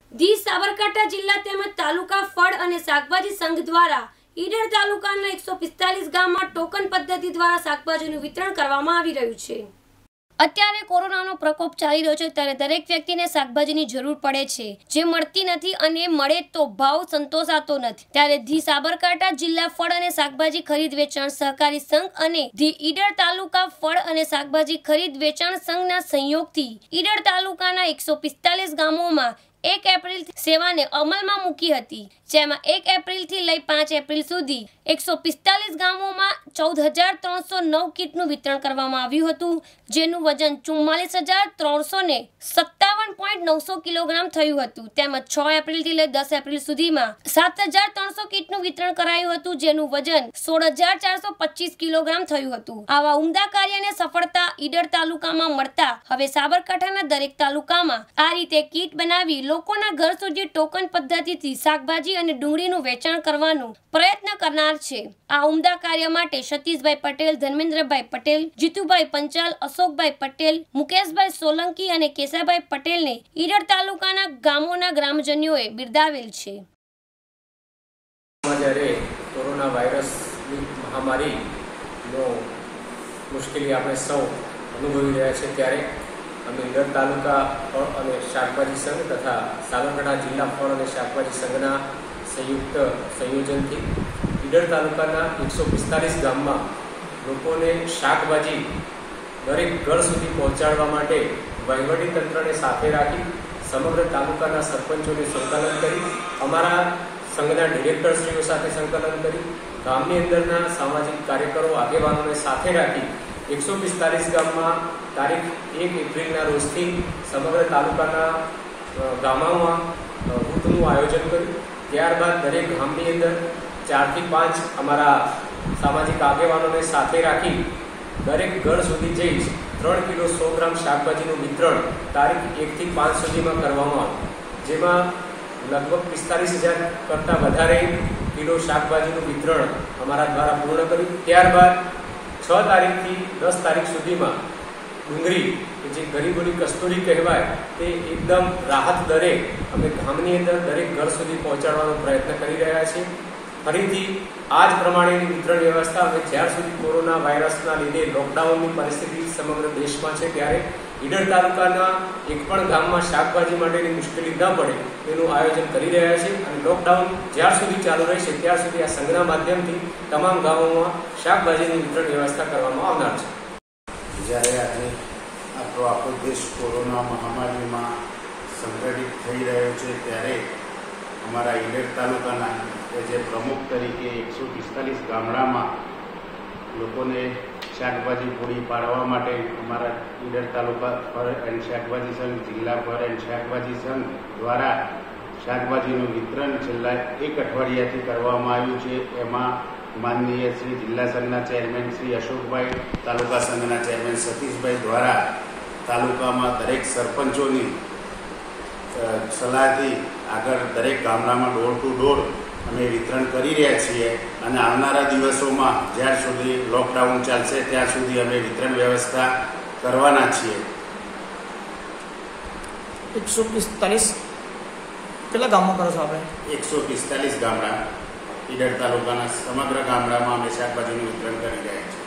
દી સાબરકાંઠા જિલ્લા તેમજ તાલુકા ફળ અને શાકભાજી સંઘ દ્વારા ઈડર તાલુકાના 145 ગામમાં ટોકન પદ્ધતિ દ્વારા શાકભાજીનું વિતરણ કરવામાં આવી રહ્યું છે। અત્યારે કોરોનાનો પ્રકોપ ચાલી રહ્યો છે ત્યારે દરેક વ્યક્તિને શાકભાજીની જરૂર પડે છે, જે મળતી નથી અને મળે તો ભાવ સંતોષાતો નથી। ત્યારે ધી સાબરકાંઠા જિલ્લા ફળ અને શાકભાજી ખરીદ વેચાણ સહકારી સંઘ અને ધી ઈડર તાલુકા ફળ અને શાકભાજી ખરીદ વેચાણ સંઘના સહયોગથી ઈડર તાલુકાના 145 ગામોમાં 1 એપ્રિલ સેવાને અમલમાં મૂકી હતી, જેમાં 1 એપ્રિલથી લઈ 5 એપ્રિલ સુધી 145 ગામોમાં 14,309 કીટનું વિતરણ કરવામાં આવ્યું હતું, જેનું વજન 44,357.900 કિલોગ્રામ થયું હતું। તેમજ 6 એપ્રિલથી લઈ 10 એપ્રિલ સુધીમાં 7,300 કીટનું વિતરણ કરાયું હતું, જેનું વજન 16,425 કિલોગ્રામ થયું હતું। આવા ઉમદા કાર્યને સફળતા ઈડર તાલુકામાં મળતા હવે સાબરકાંઠાના દરેક તાલુકામાં આ રીતે કીટ બનાવી લોકોના ઘર સુધી ટોકન પદ્ધતિથી શાકભાજી અને ડુંગળીનું વેચાણ કરવાનો પ્રયત્ન કરનાર છે। આ ઉમદા કાર્ય માટે સતીશભાઈ પટેલ, ધર્મેન્દ્રભાઈ પટેલ, જીતુભાઈ પંચાલ, અશોકભાઈ પટેલ, મુકેશભાઈ સોલંકી અને કેશાભાઈ પટેલને ઈડર તાલુકાના ગામોના ગ્રામજનોએ બિરદાવેલ છે। જ્યારે કોરોના વાયરસની મહામારીનો મુશ્કેલી આપણે સૌ અનુભવી રહ્યા છે ત્યારે અમે ઈડર તાલુકા ફળ અને શાકભાજી સંઘ તથા સાબરકાંઠા જિલ્લા ફળ અને શાકભાજી સંઘના સંયુક્ત સંયોજનથી ઈડર તાલુકાના 145 ગામમાં લોકોને શાકભાજી દરેક ઘર સુધી પહોંચાડવા માટે વહીવટીતંત્રને સાથે રાખી સમગ્ર તાલુકાના સરપંચોને સંકલન કરી અમારા સંઘના ડિરેક્ટરશ્રીઓ સાથે સંકલન કરી ગામની અંદરના સામાજિક કાર્યકરો આગેવાનોને સાથે રાખી 145 ગામમાં તારીખ 1 એપ્રિલના રોજથી સમગ્ર તાલુકાના ગામોમાં બૂથનું આયોજન કર્યું। ત્યારબાદ દરેક ગામની અંદર 4 થી 5 અમારા સામાજિક આગેવાનોને સાથે રાખી દરેક ઘર સુધી જઈ 3 કિલો 100 ગ્રામ શાકભાજીનું વિતરણ તારીખ 1 થી 5 સુધીમાં કરવામાં આવ્યું, જેમાં લગભગ 45,000 કરતાં વધારે કિલો શાકભાજીનું વિતરણ અમારા દ્વારા પૂર્ણ કર્યું। ત્યારબાદ 6 તારીખથી 10 તારીખ સુધીમાં ડુંગળી જે ગરીબોની કસ્તુરી કહેવાય તે એકદમ રાહત દરે અમે ગામની અંદર દરેક ઘર સુધી પહોંચાડવાનો પ્રયત્ન કરી રહ્યા છીએ। ફરીથી આ જ પ્રમાણેની વિતરણ વ્યવસ્થા અમે જ્યાર સુધી કોરોના વાયરસના લીધે લોકડાઉનની પરિસ્થિતિ સમગ્ર દેશમાં છે ત્યારે ઈડર તાલુકાના એક પણ ગામમાં શાકભાજી માટેની મુશ્કેલી ન પડે તેનું આયોજન કરી રહ્યા છે અને લોકડાઉન જ્યાર સુધી ચાલુ રહેશે ત્યાર સુધી આ સંઘના માધ્યમથી તમામ ગામોમાં શાકભાજીની વિતરણ વ્યવસ્થા કરવામાં આવનાર છે। જ્યારે આજે આપણો આખો દેશ કોરોના મહામારીમાં સંગઠિત થઈ રહ્યો છે ત્યારે અમારા ઈડર તાલુકાના જે પ્રમુખ તરીકે 145 ગામડામાં લોકોને શાકભાજી પૂરી પાડવા માટે અમારા ઈડર તાલુકા ફળ એન્ડ શાકભાજી સંઘ, જિલ્લા ફળ એન્ડ શાકભાજી સંઘ દ્વારા શાકભાજીનું વિતરણ છેલ્લા 1 અઠવાડિયાથી કરવામાં આવ્યું છે। એમાં માનનીય શ્રી જિલ્લા સંઘના ચેરમેન શ્રી અશોકભાઈ, તાલુકા સંઘના ચેરમેન સતીશભાઈ દ્વારા તાલુકામાં દરેક સરપંચોની સલાહથી આગળ દરેક ગામડામાં ડોર ટુ ડોર અમે વિતરણ કરી રહ્યા છીએ અને આવનારા દિવસોમાં જ્યાર સુધી લોકડાઉન ચાલશે ત્યાં સુધી અમે વિતરણ વ્યવસ્થા કરવાના છીએ। 145 કેટલા ગામો કરો છો આપણે? 145 ગામડા ઈડર તાલુકાના સમગ્ર ગામડામાં અમે શાકભાજીનું વિતરણ કરી રહ્યા છીએ।